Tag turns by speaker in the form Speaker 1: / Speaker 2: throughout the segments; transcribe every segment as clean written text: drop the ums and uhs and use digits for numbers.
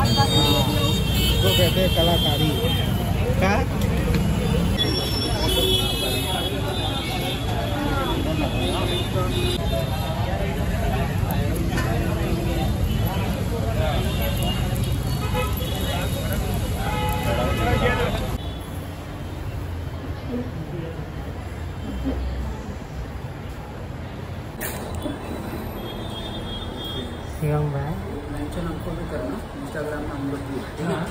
Speaker 1: तो कहते हैं कलाकारी का।
Speaker 2: मेंशन हमको भी करना इंस्टाग्राम में हम लोग भी, ठीक है?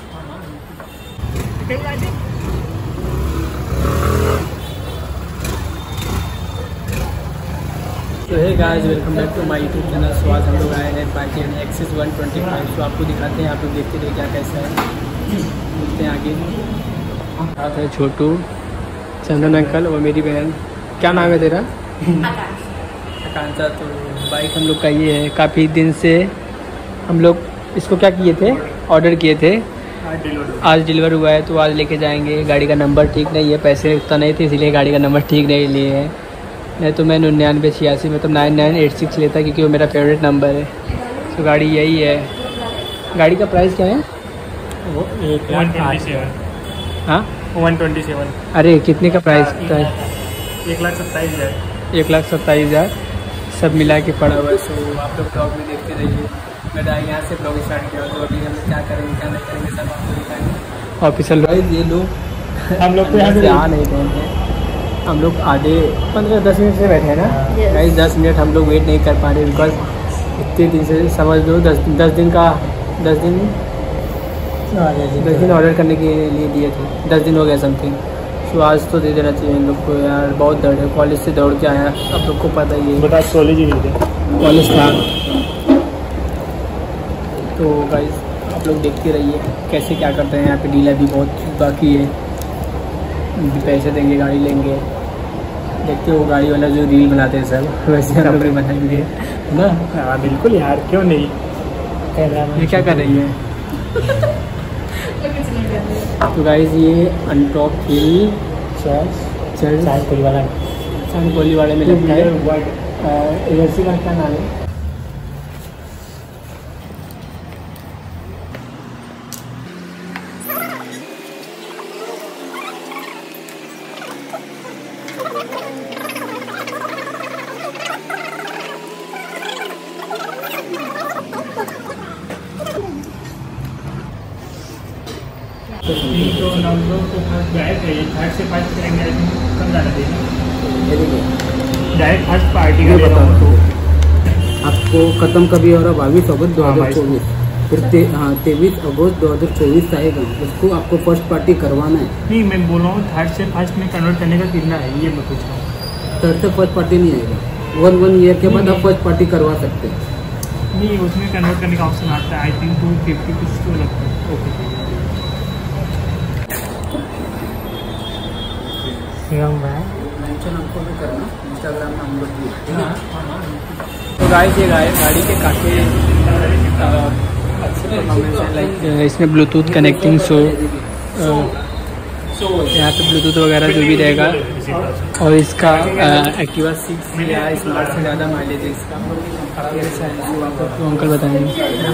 Speaker 2: तो hey guys, welcome back to my YouTube channel. So आज हम लोग आए हैं पार्टी एक्सिस 125। तो आपको दिखाते हैं, आप लोग देखते रहिए क्या कैसा है। मिलते हैं आगे। साथ है छोटू, चंदन अंकल और मेरी बहन। क्या नाम है तेरा? आकांक्षा। तो बाइक हम लोग का ये है, काफ़ी दिन से हम लोग इसको क्या किए थे, ऑर्डर किए थे, आज डिलीवर हुआ है। तो आज लेके जाएंगे। गाड़ी का नंबर ठीक नहीं है, पैसे उतना नहीं थे इसीलिए गाड़ी का नंबर ठीक नहीं लिए है। नहीं तो मैं 9986 मतलब 9986 लेता, क्योंकि वो मेरा फेवरेट नंबर है। तो गाड़ी यही है। गाड़ी का प्राइस क्या है?
Speaker 3: वो 1,27,000।
Speaker 2: हाँ
Speaker 3: 127।
Speaker 2: अरे कितने का प्राइस?
Speaker 3: 1,27,000।
Speaker 2: 1,27,000 सब मिला के पड़ा हुआ है। सो आप लोग ब्लॉग में देखते रहिए। मैंने यहाँ से ब्लॉग स्टार्ट किया, तो अभी हम क्या करेंगे क्या नहीं करेंगे सब आपको दिखाएंगे। ऑफिशियल वाइज ये लोग
Speaker 3: हम लोग तो यहाँ
Speaker 2: से आ नहीं रहे हैं। हम लोग आधे 15-10 मिनट से बैठे हैं ना गाइस। 10 मिनट हम लोग वेट नहीं कर पा रहे, बिकॉज इतने दिन से समझ लो 10 दिन ऑर्डर करने के लिए दिए थे। 10 दिन हो गया समथिंग। तो आज तो दे देना चाहिए इन लोग को यार, बहुत दर्द है। कॉलेज से दौड़ के आया, आप लोग को पता ही है।
Speaker 3: बता, कॉलेज ही नहीं थे,
Speaker 2: कॉलेज था। तो गाइस आप लोग देखते रहिए कैसे क्या करते हैं। यहाँ पे डील अभी बहुत बाकी है। पैसे देंगे, गाड़ी लेंगे। देखते हो गाड़ी वाला जो रील बनाते हैं सब, वैसे हम लोग भी बनाएंगे ना।
Speaker 3: हाँ बिल्कुल यार, क्यों नहीं।
Speaker 2: ये क्या कर रही है? तो गाइस ये अनटॉप हिल
Speaker 3: चांद
Speaker 2: कोली वाले में लगता है। एजेंसी का क्या नाम है?
Speaker 3: तो हम लोग तो डायरेक्ट है, थर्ड से फर्स्ट करेंगे, कम ज़्यादा देंगे। डायरेक्ट फर्स्ट पार्टी का
Speaker 2: बताओ
Speaker 3: तो
Speaker 2: आपको ख़त्म कभी हो रहा 22 अगस्त 2024, फिर 23 अगस्त 2024 आएगा। उसको आपको फर्स्ट पार्टी करवाना है।
Speaker 3: नहीं, मैं बोल रहा हूँ थर्ड से फर्स्ट में कन्वर्ट करने का कितना है, ये मैं पूछ रहा हूँ।
Speaker 2: थर्ड से फर्स्ट पार्टी नहीं आएगा। 1 ईयर के बाद आप फर्स्ट पार्टी करवा सकते हैं।
Speaker 3: नहीं, उसमें कन्वर्ट करने का ऑप्शन आता है। आई थिंक 250 कुछ तो लगता है। ओके
Speaker 2: मेंशन हमको भी करना इंस्टाग्राम में हम लोग भी, ठीक है? तो गाइस ये गाड़ी के काफ़ी अच्छे परफॉर्मेंस है। लाइक इसमें ब्लूटूथ कनेक्टिंग, सो यहाँ पे ब्लूटूथ वगैरह जो भी रहेगा। और इसका एक्टिवा 6 या स्मार्ट से ज़्यादा माइलेज है इसका। काफ़ी अच्छा है। सो आपको अंकल बताएंगे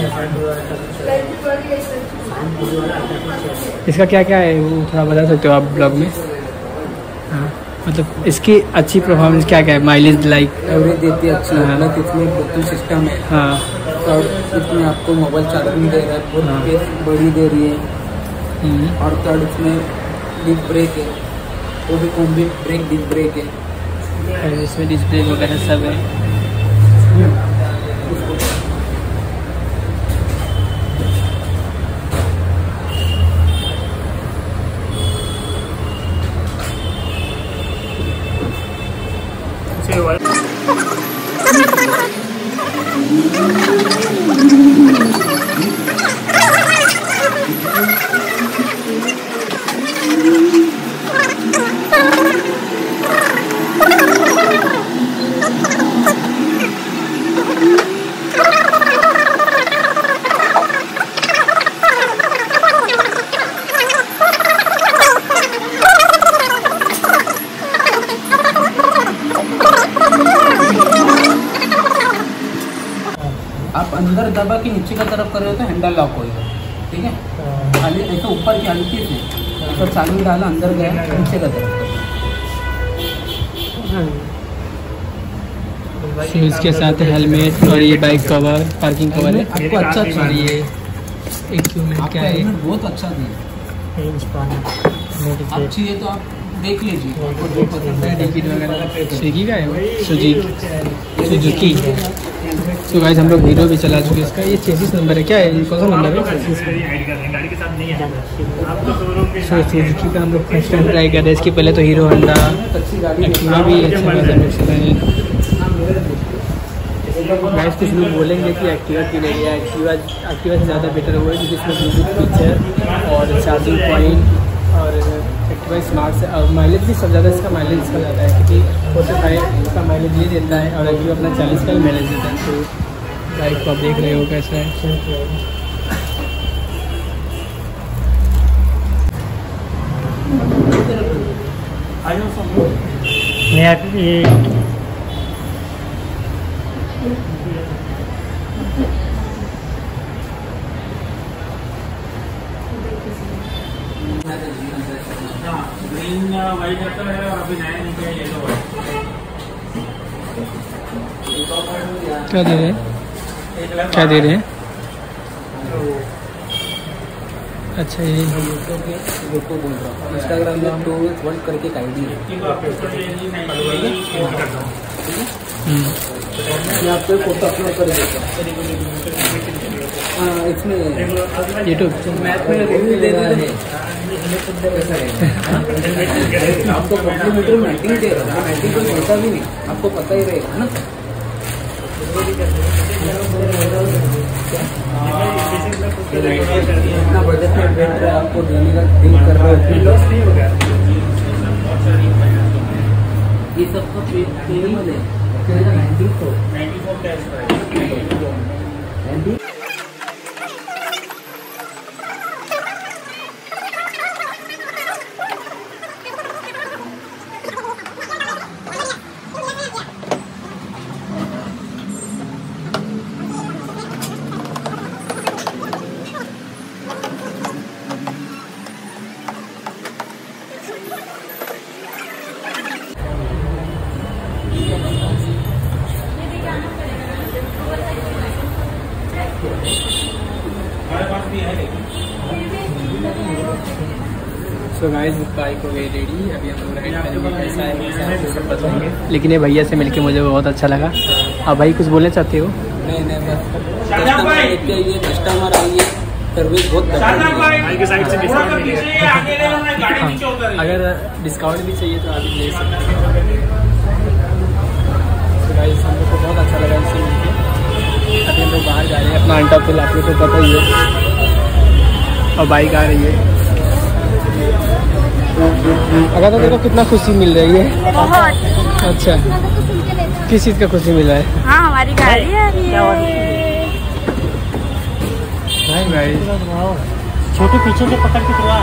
Speaker 2: इसका क्या क्या है, वो थोड़ा बता सकते हो आप ब्लॉग में? हाँ मतलब इसकी अच्छी परफॉर्मेंस क्या क्या है? माइलेज लाइक
Speaker 4: एवरेज देती है अच्छी। मतलब इसमें ब्लूटूथ सिस्टम है।
Speaker 2: हाँ
Speaker 4: और इसमें आपको मोबाइल चार्जिंग दे रहा है, बहुत स्पेस बड़ी दे रही है। और थर्ड इसमें डिस्क ब्रेक है, वो भी कॉम्बी ब्रेक डिस्क ब्रेक है।
Speaker 2: इसमें डिस्प्ले वगैरह सब है।
Speaker 4: आप अंदर दबा के नीचे की तरफ कर रहे हो तो हैंडल लॉक होगा। ठीक है, खाली ऐसा ऊपर की हल्की से ऊपर चालू डाला, अंदर गया, नीचे का तरफ।
Speaker 2: शूज के साथ हेलमेट और ये बाइक कवर, पार्किंग कवर है
Speaker 4: आपको अच्छा
Speaker 2: और ये इक्विपमेंट क्या है,
Speaker 4: बहुत अच्छा दिया। आप चाहिए तो आप देख लीजिए, आपको जो पसंद है।
Speaker 2: टिकट वगैरह स्विगी का है वो, सुजुकी। तो गाइस हम लोग हीरो भी चला चुके इसका। ये 36 नंबर है, क्या है ये, कौन सा नंबर है? सुजुकी का हम लोग फर्स्ट टाइम ट्राई कर रहे हैं। इसके पहले तो हीरो होंडा, एक्टिवा भी अच्छा खासा चला है। गाइस कुछ लोग बोलेंगे कि एक्टिवा क्यों ले लिया, एक्टिवा से ज़्यादा बेटर हुआ है क्योंकि इसमें ब्लूटूथ फीचर और चार्जिंग पॉइंट और एक्टिवा स्मार्ट से, और माइलेज भी सब ज़्यादा, इसका माइलेज इसका ज़्यादा है क्योंकि 45 का माइलेज ये देता है और एक्टिवा अपना 40 का माइलेज देता है। तो बाइक को आप देख रहे हो कैसा है।
Speaker 3: ग्रीन वाइट आता है और अभी नया निकला येलो है।
Speaker 2: क्या दे रहे हैं, क्या दे रहे हैं? अच्छा ये
Speaker 4: लोगों बोल रहा हूँ, इंस्टाग्राम में 2x1 करके एक आईडी है। मैं आपको फोटो अपलोड कर देता हूँ। हाँ, इसमें
Speaker 2: यूट्यूब
Speaker 4: मैप में रिव्यू दे रहा है। आपको कॉम्प्लीमेंट्री मैटिंग दे रहा है, मैटिंग कोई होता भी नहीं, आपको पता ही रहेगा ना। इतना बजट में बैठ रहा है, आपको देने का दिल कर रहा है, ये सब तो पेमेबल है। 94 cash price.
Speaker 2: So guys bike हो गई रेडी, अभी हम लोग राइड करेंगे। कैसा है कैसा है सब बताएंगे। लेकिन ये भैया से मिलके मुझे बहुत अच्छा लगा। आप भाई कुछ बोलना चाहते हो?
Speaker 4: नहीं बस कस्टमर आइए, सर्विस बहुत
Speaker 2: हाँ, अगर डिस्काउंट भी चाहिए तो आप ले सकते हैं। तो गाइस हम लोग को बहुत अच्छा लगा इससे मिलके। अभी हम लोग बाहर जा रहे हैं, अपना अंटा फिल आप लोग को पता ही है, और बाइक आ रही है। अगर तो देखो कितना खुशी मिल रही है।
Speaker 5: बहुत
Speaker 2: अच्छा, किस चीज़ का खुशी मिल रहा है?
Speaker 5: हाँ, हमारी गाड़ी आ रही है।
Speaker 2: भाई
Speaker 1: छोटे पीछे से पकड़ के करवा।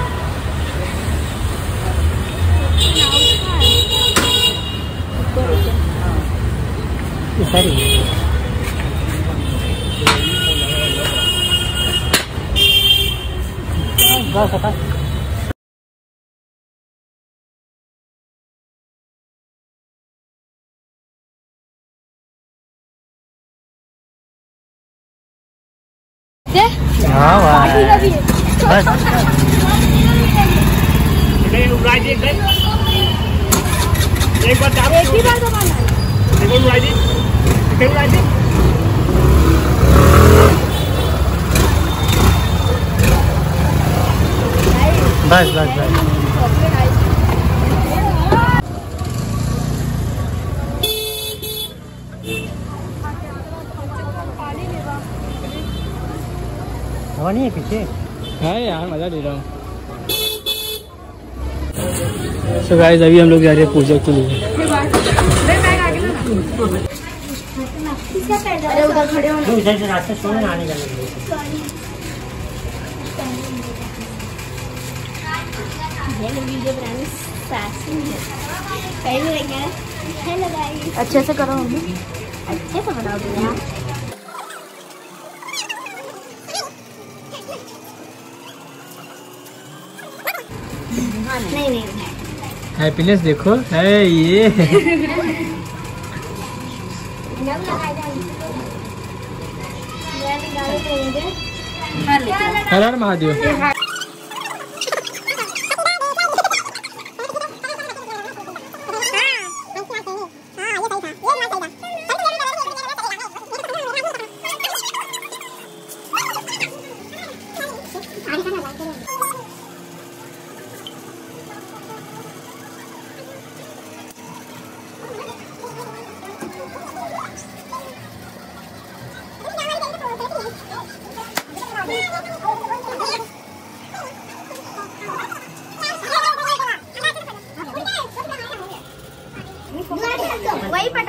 Speaker 1: बस हटा। हाँ बस
Speaker 3: एक बार चाबो,
Speaker 5: एक ही बार दबाना है।
Speaker 3: देखो राइडिंग, देखो राइडिंग।
Speaker 1: बस बस बस। हवा नहीं है पीछे।
Speaker 2: हाँ यार मज़ा ले रहा हूँ। सो गाइस अभी हम लोग जा रहे हैं पूजा के लिए।
Speaker 5: अरे उधर खड़े हो।
Speaker 1: इधर से रास्ते छोड़ ना आने का।
Speaker 5: अच्छे से करो, अच्छे से बनाओगे यार। नहीं नहीं
Speaker 2: हैप्पीनेस देखो है ये। हर हर महादेव।
Speaker 5: वही पटा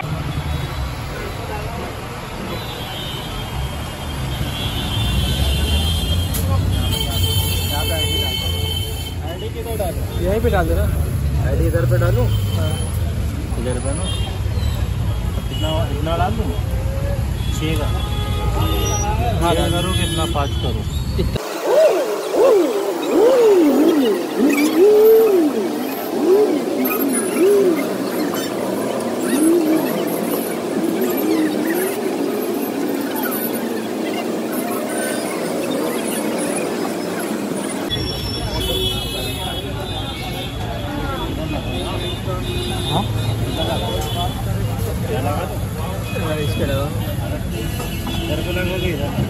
Speaker 2: यहीं पे डाल देना।
Speaker 1: आईडी इधर पे डालूं? इधर पे ना कितना इतना डाल दूं? 6 का। हाँ करो कितना 5 करो।
Speaker 2: इसके अलावा
Speaker 1: इधर पे लगोगे इधर।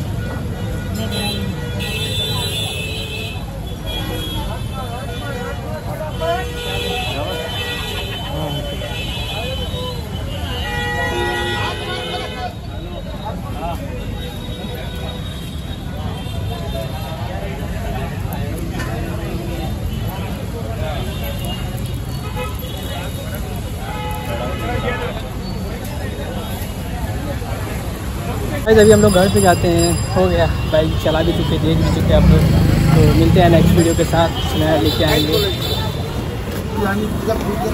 Speaker 2: भाई अभी हम लोग घर पे जाते हैं, हो गया बाइक चला भी चुके, देख भी चुके आप लोग। तो मिलते हैं नेक्स्ट वीडियो के साथ, नया लेके आएंगे।